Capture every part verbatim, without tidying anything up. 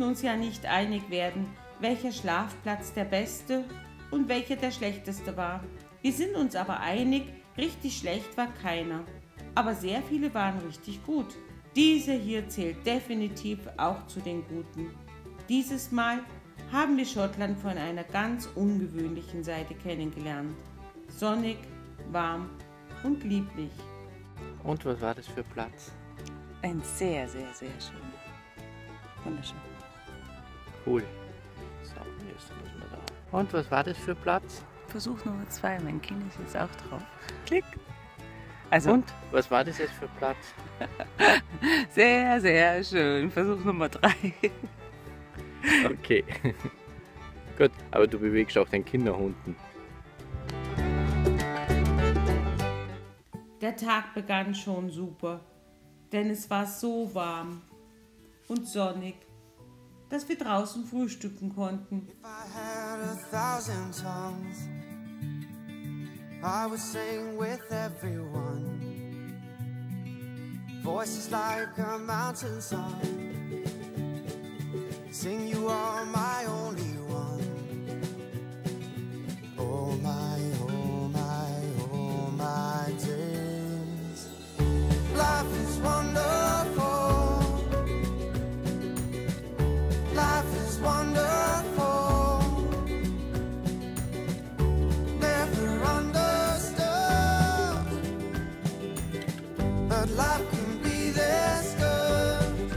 uns ja nicht einig werden, welcher Schlafplatz der beste und welcher der schlechteste war. Wir sind uns aber einig, richtig schlecht war keiner. Aber sehr viele waren richtig gut. Dieser hier zählt definitiv auch zu den Guten. Dieses Mal haben wir Schottland von einer ganz ungewöhnlichen Seite kennengelernt. Sonnig, warm und lieblich. Und was war das für Platz? Ein sehr, sehr, sehr schöner. Wunderschön. Cool. So, jetzt müssen wir da. Und was war das für Platz? Versuch Nummer zwei, mein Kind ist jetzt auch drauf. Klick. Also, Und was war das jetzt für Platz? sehr, sehr schön. Versuch Nummer drei. Okay. Gut, aber du bewegst auch den Kinderhunden. Der Tag begann schon super, denn es war so warm und sonnig, dass wir draußen frühstücken konnten. I would sing with everyone. Voices like a mountain song. Sing, you are my only one. Oh my, oh my, oh my days. Life is wonderful. Life is wonderful. Life can be this good.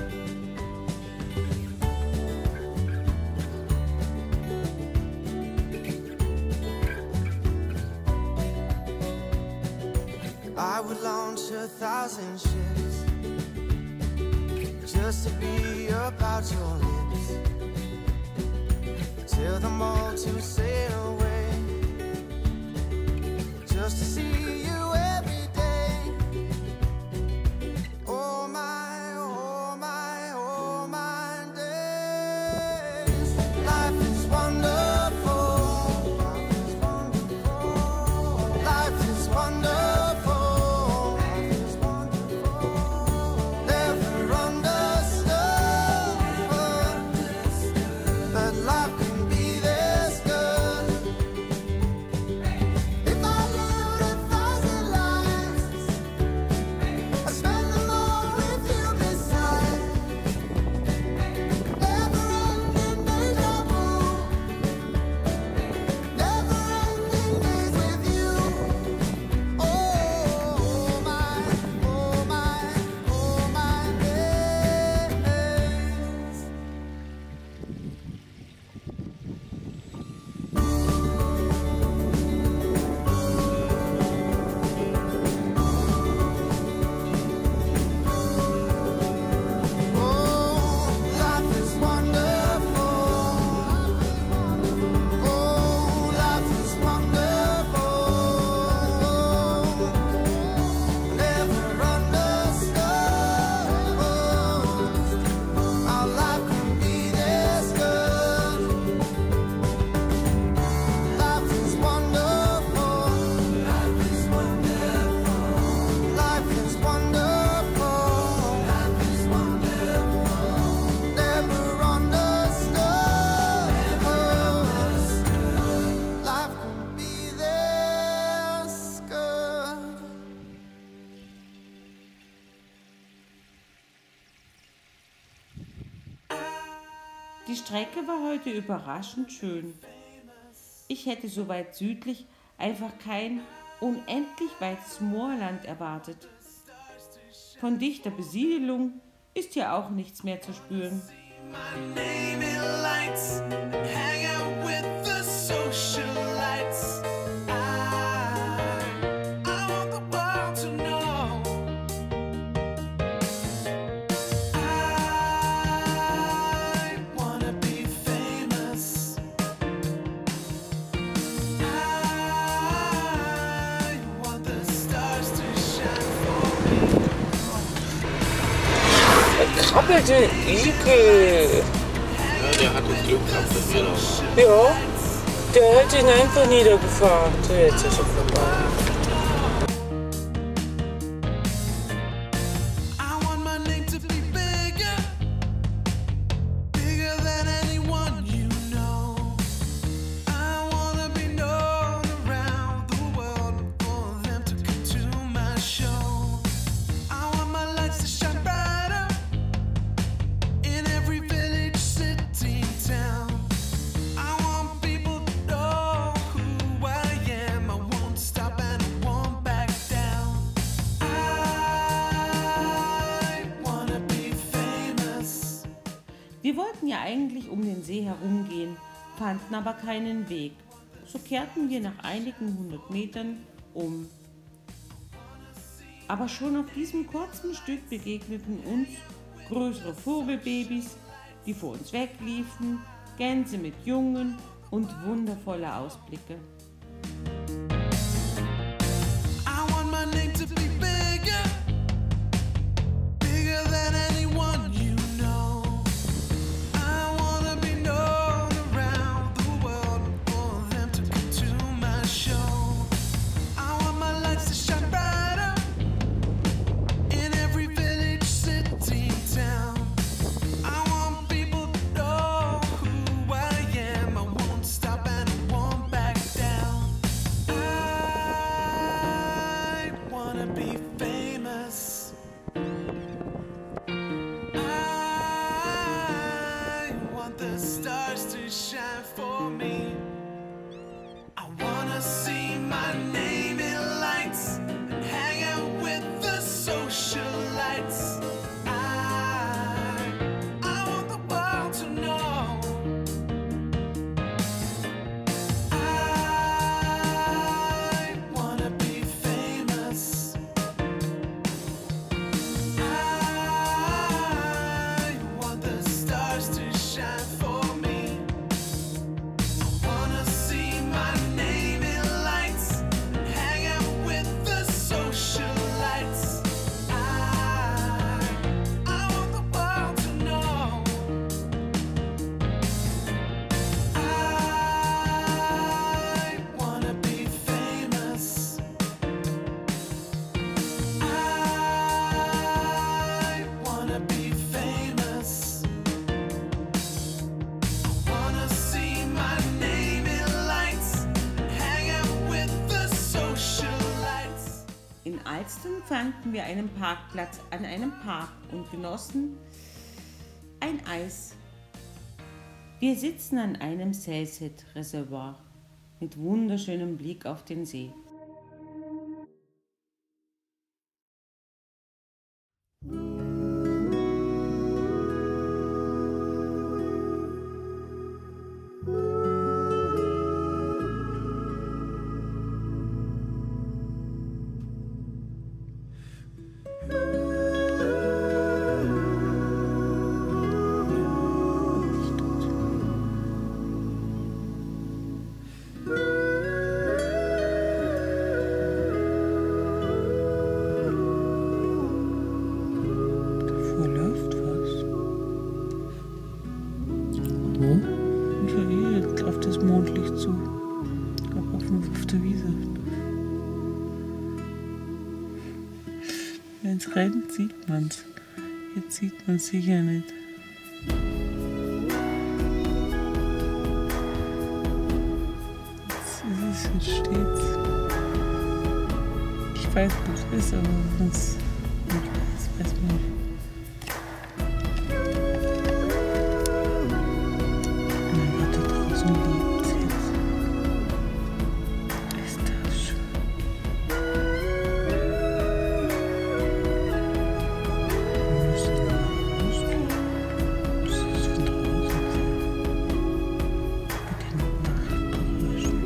I would launch a thousand ships just to be about your lips, till them all to sail away, just to see you. Die Strecke war heute überraschend schön. Ich hätte so weit südlich einfach kein unendlich weites Moorland erwartet. Von dichter Besiedelung ist hier auch nichts mehr zu spüren. Krabbelte Igel. Ja, der hat das Glück gehabt, dass wir noch. Ja, der hat ihn einfach niedergefahren. Der jetzt ist er vorbei. I want my name to be bigger, bigger than ja eigentlich um den See herumgehen, fanden aber keinen Weg. So kehrten wir nach einigen hundert Metern um. Aber schon auf diesem kurzen Stück begegneten uns größere Vogelbabys, die vor uns wegliefen, Gänse mit Jungen und wundervolle Ausblicke. I want my name to be bigger, bigger than anyone you know. I wanna be known around the world for them to come to my show. I want my lights to shine brighter in every village, city, town. I want people to know who I am. I won't stop and I won't back down. I wanna be famous. I want the stars to shine for me. I wanna see my name in lights and hang out with the socialites. I, I want the world to know. I wanna be famous. I want the stars to shine for me. I wanna see my name in lights and hang out with the socialites. I, I want the world to know. I wanna be famous. I wanna be famous. I wanna see my name in lights and hang out with the socialites. In Alstom fanden wir einen Parkplatz an einem Park und genossen ein Eis. Wir sitzen an einem Salset-Reservoir mit wunderschönem Blick auf den See. Davor läuft was. Wo? Und für hier auf das Mondlicht zu. Ich glaube auf, auf der Wiese. Wenn es rennt, sieht man's. Jetzt sieht man es sicher nicht. Jetzt ist es, jetzt steht's. Ich weiß, wo es ist, aber was nicht weiß, weiß man nicht. Mein Gott, da draußen liegt's jetzt. Ist das schön. Wir müssen mal rausgehen. Das ist von draußen sehen. Mit den Nachtgeräuschen.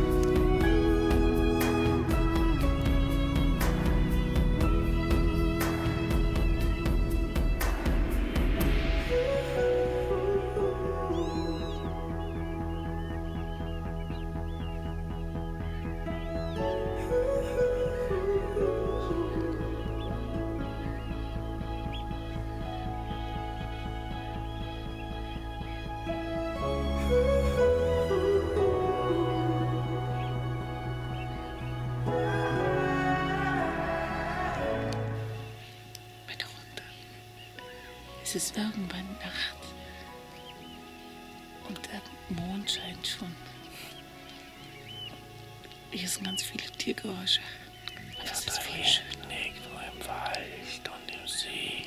Meine Runde. Es ist irgendwann Nacht und der Mond scheint schon. Hier sind ganz viele Tiergeräusche. Aber es ist voll schön. Irgendwo im Wald und im See.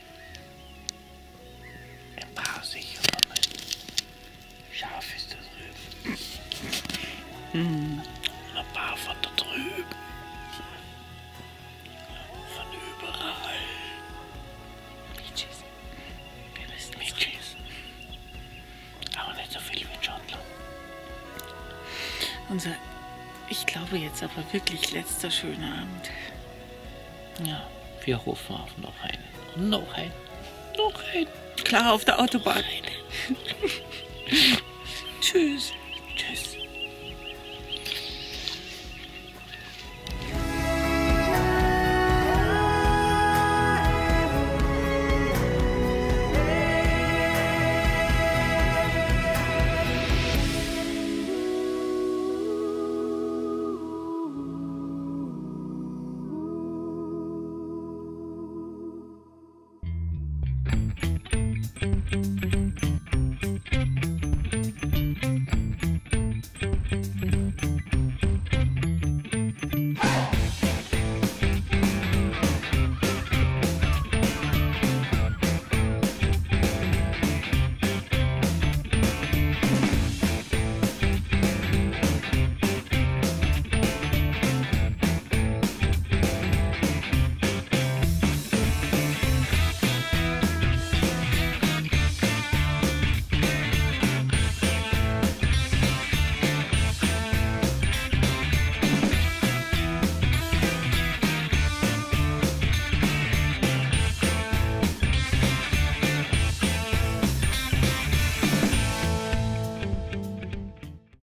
Ein paar Sicherungen. Schaf ist da drüben. Mhm. Und ein paar von da drüben. Von überall. Beaches. Wir müssen jetzt Mitchis. Unser, ich glaube jetzt aber wirklich letzter schöner Abend. Ja, wir hoffen auf noch einen. Und noch einen. Noch einen. Klar, auf der Autobahn. Tschüss. Tschüss.